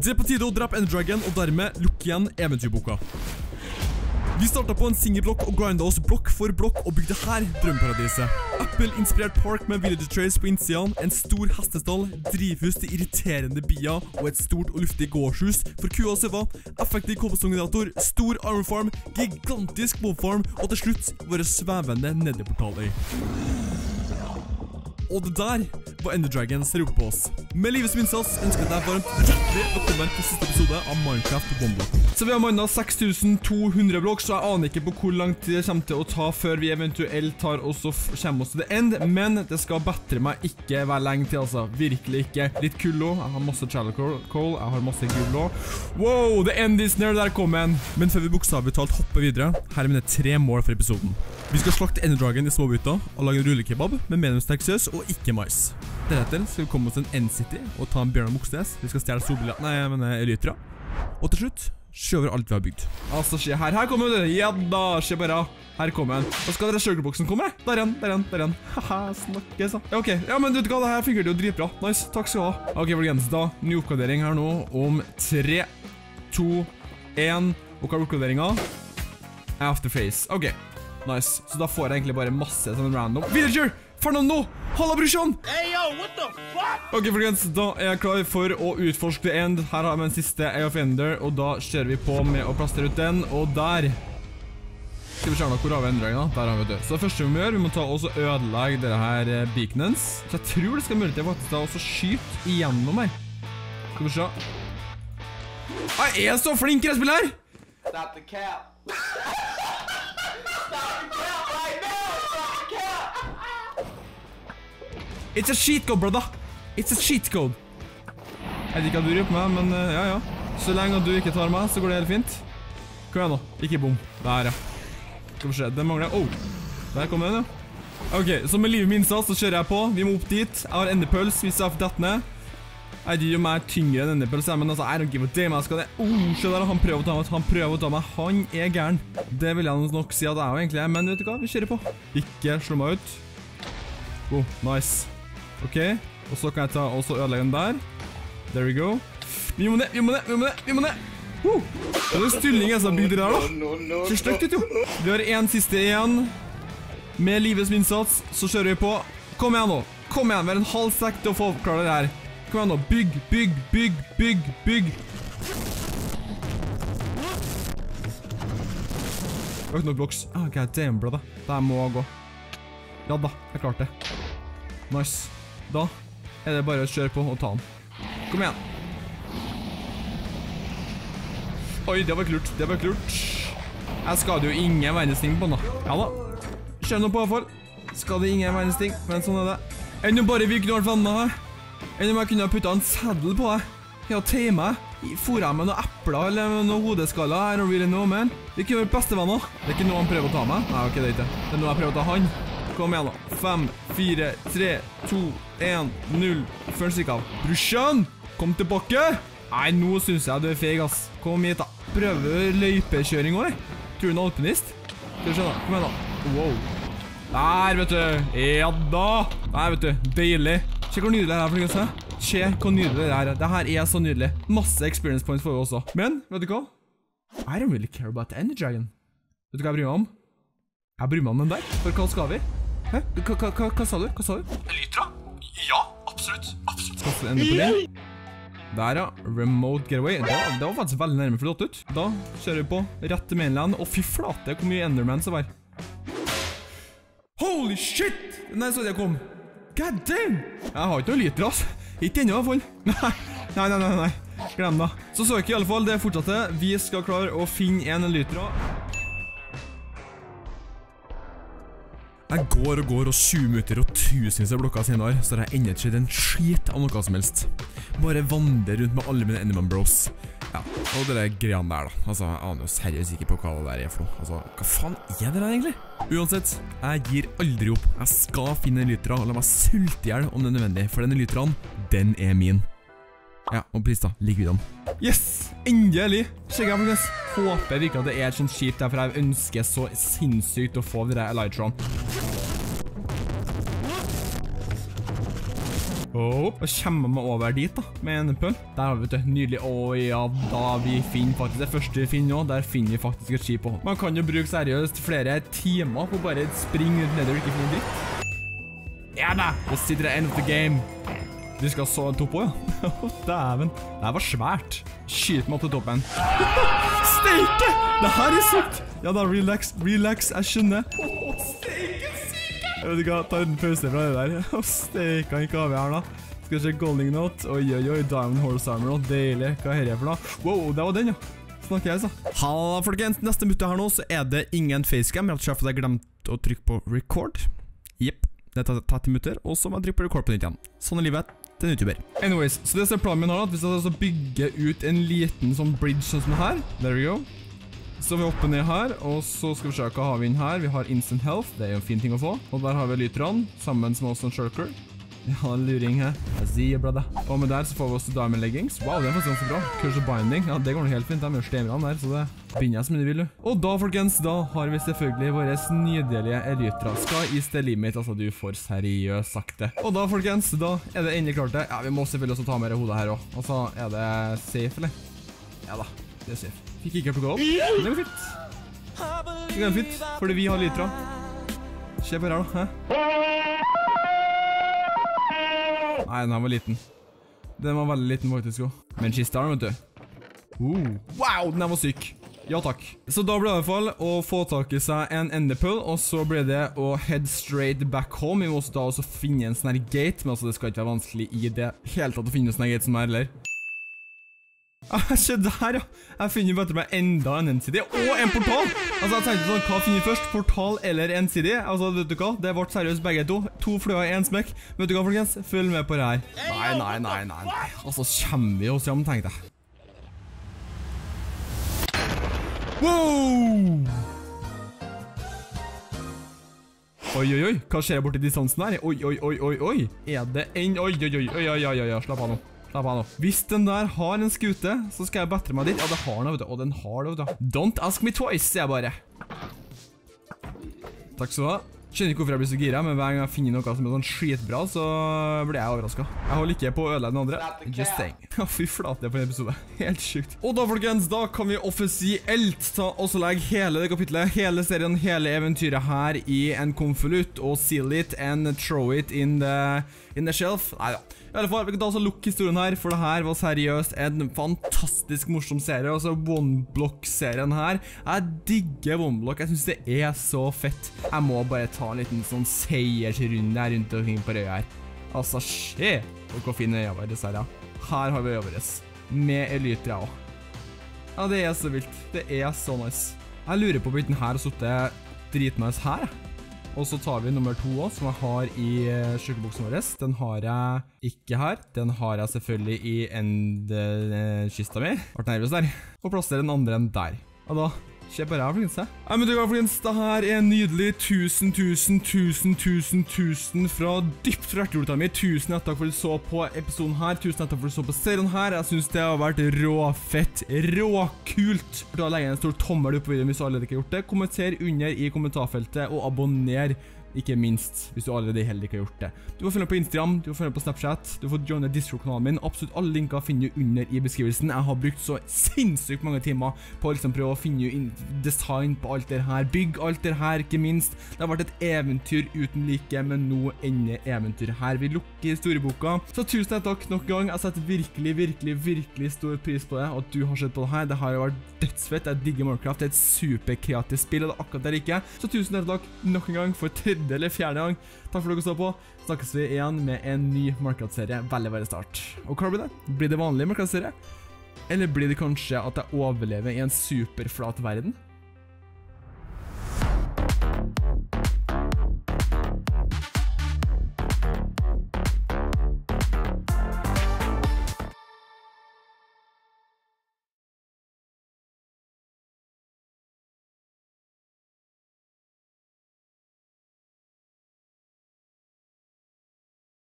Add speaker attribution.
Speaker 1: Det er på tide å drepe Ender Dragon og dermed lukke igjen eventyrboka. Vi startet på en singelblokk og grindet oss blokk for blokk og bygde her drømmeparadiset. Apple-inspirert park med villager trails på innsiden, en stor hestestall, drivhus til irriterende bier og et stort og luftig gårdshus for kua og søva, effektiv kobberstongenerator, stor armor farm, gigantisk mobfarm og til slutt våre svevende nederportaler. Og det der var Ender Dragon som ropte på oss. Med livet som innsats ønsker jeg deg varmt hjertelig velkommen til siste episode av Minecraft på Bomblok. Så vi har mannet 6200 blokk, så jeg aner ikke på hvor lang tid det kommer til å ta før vi eventuelt tar oss og kommer oss til det end, men det skal bedre meg ikke være lenge til, altså. Virkelig ikke. Litt kullo, jeg har masse charcoal, jeg har masse gullo. Wow, the end is near, der kom en. Men før vi bokstavelig talt hopper videre, her er mine 3 mål for episoden. Vi skal slakte Ender Dragon i små biter og lage en rullekebab med mediumstekksøs og ikke mais. Deretter skal vi komme oss til en End-City og ta en Bjørn Moxnes. Vi skal stjele solbriller, nei, jeg mener elytra. Og til slutt, se over alt vi har bygd. Altså, se her, her kommer det. Ja da, se bare. Her kommer den. Og skal dere sugarboxen komme? Der igjen. Haha, snakkes da. Ja, ok. Ja, men vet du hva, det her fungerer jo dritbra. Nice, takk skal du ha. Ok, folkens, da, ny oppgradering her nå om 3, 2, 1. Og hva er oppgraderingen? Afterface. Ok, nice. Så da får jeg egentlig bare masse sånn random. Villager! Fernando! Halla, brorsan!
Speaker 2: Hey, yo, what the fuck?
Speaker 1: Ok, folkens, da er jeg klar for å utforske the end. Her har vi en siste Eye of Ender, og da kjører vi på med å plassere ut den, og der skal vi se hvor har vi endringen da? Der har vi det. Så det første vi må gjøre, vi må ta og ødelegge dette her beaconens. Så jeg tror det skal mulig til faktisk da også skyte igjennom her. Skal vi se. Jeg er så flink i det spillet her!
Speaker 2: Stop the cap. Stop the cap right now! Stop the cap!
Speaker 1: It's a cheat code, brother! It's a cheat code! Jeg vet ikke hva du gjør på meg, men ja. Så lenge du ikke tar meg, så går det helt fint. Kom igjen nå, ikke bom. Der, ja. Skal vi se, den mangler jeg. Der kom den, ja. Ok, så med livet min innsats så kjører jeg på. Vi må opp dit. Jeg har enderpøls, hvis jeg har fått dette ned. Jeg gir jo meg tyngre enn enderpøls, men altså, I don't give a damn, jeg skal det. Se der, han prøver å ta meg, han er gæren. Det vil jeg nok si at jeg jo egentlig er, men vet du hva, vi kjører på. Ikke slå meg ut. Nice. Ok, og så kan jeg ta også ødelegge den der. There we go. Vi må ned. Det er stylling jeg som bygde det der da. Ser støkt ut jo. Vi har en siste igjen. Med livets innsats, så kjører vi på. Kom igjen nå. Vi har en halv sekk til å få oppklare det her. Kom igjen nå. Bygg. Jeg har ikke nok blocks. God damn, brother. Det her må gå. Ja da, jeg klarte det. Nice. Da er det bare å kjøre på og ta den. Kom igjen. Oi, det var klart. Jeg skader jo ingen verdens ting på den da. Ja da. Kjør nå på i hvert fall. Skader ingen verdens ting, men sånn er det. Enn om bare vi kunne vært venner her. Enn om jeg kunne ha puttet en saddel på deg. Ja, til meg. Får jeg med noen epler eller med noen hodeskaller. I don't really know, man. Vi kunne vært bestevenner. Det er ikke noe han prøver å ta meg. Nei, ok, det er ikke. Det er noe jeg prøver å ta han. Kom igjen da. 5, 4, 3, 2, 1, 0. Før stikk av. Brorsan, kom tilbake. Nei, nå synes jeg du er feg, ass. Kom hit da. Prøver løypekjøring også, Tror du en alpinist? Skal vi se da. Kom igjen da. Wow. Der, vet du. Ja da. Der, vet du. Deilig. Se hvor nydelig det her, folkens. Se hvor nydelig det her. Det her er så nydelig. Masse experience points får vi også. Men, vet du hva? I don't really care about the Ender Dragon. Vet du hva jeg bryr meg om? Jeg bryr meg om den der. For hva skal vi? Hæ? Hva sa du?
Speaker 2: Elytra? Ja, absolutt.
Speaker 1: Skal vi ende på det? Der ja, remote getaway. Det var faktisk veldig nærmere flott ut. Da kjører vi på rett til mainland. Og fy flate, hvor mye Enderman som var. Holy shit! Nei, så det kom. God damn! Jeg har ikke noe lyter, ass. Ikke ennå i hvert fall. Nei. Glem da. Så ikke i alle fall, det fortsatte. Vi skal klare å finne en lyter. Jeg går og 20 minutter og tusenvis av blokker senere, så har jeg enda ikke en skit av noe som helst. Bare vandrer rundt med alle mine Enderman Bros. Ja, og det der greiene der da. Altså, jeg aner jo seriøst ikke på hva det der er for noe. Altså, hva faen er det der egentlig? Uansett, jeg gir aldri opp. Jeg skal finne en lytra, og la meg sulte ihjel om det er nødvendig, for denne lytran, den er min. Ja, og pris da, ligger vi dem. Yes! Endelig! Sjekk her, folkens. Håper virkelig at det er et sånt skip der, for jeg ønsker så sinnssykt å få det der Elytron. Da kommer man over dit da, med en pøl. Der har vi, vet du, nydelig. Ja, da vi finner faktisk det første vi finner nå, der finner vi faktisk et skip på. Man kan jo bruke seriøst flere timer på bare et spring rundt nede og ikke finne dritt. Ja da, det sitter det end of the game. Du skal så en topp også, ja. Dæven, det her var svært. Skyt meg opp til toppen. Steike! Det her er sykt! Ja da, relax, jeg skjønner. Steike. Jeg vet ikke hva, ta en pause fra det der. Steike, ikke av her da. Skal vi se Golding Note. Oi, Diamond Horse Armor, deilig. Hva er det for da? Wow, det var den, ja. Snakker jeg, så. Halla, folkens. Neste minutt her nå, så er det ingen facecam. Jeg har sjef at jeg glemte å trykke på record. Jepp, det tar 30 minutter, og så må jeg trykke på record på nytt igjen. Sånn er livet til en YouTuber. Anyways, så det er planen min nå, at vi skal bygge ut en liten sånn bridge sånn som det her. There we go. Så vi hopper ned her, og så skal vi se hva har vi inn her. Vi har instant health, det er jo en fin ting å få. Og der har vi lytron, sammen med oss en shulker. Ja, luring her. Jeg sier brada. Og med der så får vi også diamond leggings. Wow, det er faktisk ganske bra. Curse binding. Ja, det går noe helt fint. De gjør stemrene der, så det binder jeg som du vil. Og da, folkens, da har vi selvfølgelig våre nydelige elytra. Skal is the limit, altså du får seriøst sagt det. Og da, folkens, da er det endelig klart det. Ja, vi må selvfølgelig også ta med hodet her også. Og så er det safe, eller? Ja da, det er safe. Fikk ikke på gold. Det går fint. Det går fint, fordi vi har lytra. Se på her da, hæ? Nei, den her var liten. Den var veldig liten faktisk også. Men kista den, vet du. Wow, den her var syk. Ja, takk. Så da ble det i hvert fall å få tak i seg en enderpearl, og så ble det å head straight back home. Vi må også da også finne en sånn her gate, men altså det skal ikke være vanskelig i det hele tatt å finne en sånn her gate som er, eller? Se der, ja. Jeg finner bare meg enda en NCD og en portal. Altså, jeg tenkte sånn, hva finner vi først? Portal eller NCD? Altså, vet du hva? Det ble seriøst begge to. To fløer i en smekk. Vet du hva, folkens? Følg med på det her. Nei. Altså, kommer vi oss hjem, tenkte jeg. Wow! Oi. Hva skjer borti distansen her? Oi. Er det en... Oi. Slapp av nå. Hvis den der har en skute, så skal jeg battere meg dit. Ja, det har den, vet du. Og den har det, vet du. Don't ask me twice, sier jeg bare. Takk skal du ha. Skjønner ikke hvorfor jeg blir så gira, men hver gang jeg finner noe som er sånn skitbra, så blir jeg overrasket. Jeg holder ikke på å ødele den andre. Just saying. Ja, fy flate på en episode. Helt sykt. Og da, folkens, da kan vi offisielt ta også legge hele det kapitlet, hele serien, hele eventyret her i en konvolutt, og seal it and throw it in the shelf. Neida. I alle fall, vi kan ta også lukke historien her, for det her var seriøst en fantastisk morsom serie, altså OneBlock-serien her. Jeg digger OneBlock, jeg synes det er så fett. Jeg må bare ta en liten sånn seiersrunde her rundt omkring på røya her. Altså, se hvor fin øya var disse her, ja. Her har vi øya våres, med elytra også. Ja, det er så vilt. Det er så nice. Jeg lurer på biten her og suttet dritnice her, jeg. Og så tar vi nummer 2 også, som jeg har i sykeboksen vår. Den har jeg ikke her. Den har jeg selvfølgelig i endkista mi. Vart nervøs der. Og plasserer den andre enn der. Og da, se på det her, folkens. Ja, men du kan, folkens, det her er nydelig. Tusen fra dypt fra hjerteroten min. Tusen takk for at du så på episoden her. Tusen takk for at du så på serien her. Jeg synes det har vært råfett, råkult. Da legger jeg en stor tommel opp på videoen hvis du allerede ikke har gjort det. Kommenter under i kommentarfeltet, og abonner. Ikke minst, hvis du allerede heller ikke har gjort det. Du får følge på Instagram, du får følge på Snapchat, du får joine Discord-kanalen min. Absolutt alle linker finner du under i beskrivelsen. Jeg har brukt så sinnssykt mange timer på å liksom prøve å finne design på alt det her. Bygg alt det her, ikke minst. Det har vært et eventyr uten like, men nå ender eventyr her. Vi lukker historieboka. Så tusen takk nok en gang. Jeg setter virkelig stor pris på det, og at du har sett på det her. Det har jo vært dødsfett. Jeg digger Minecraft. Det er et superkreativt spill, og det er akkurat det ikke. Så tusen takk nok en gang for 3. eller 4. gang. Takk for at dere så på. Snakkes vi igjen med en ny Minecraft-serie veldig start. Og hva blir det? Blir det vanlig Minecraft-serie? Eller blir det kanskje at jeg overlever i en superflat verden?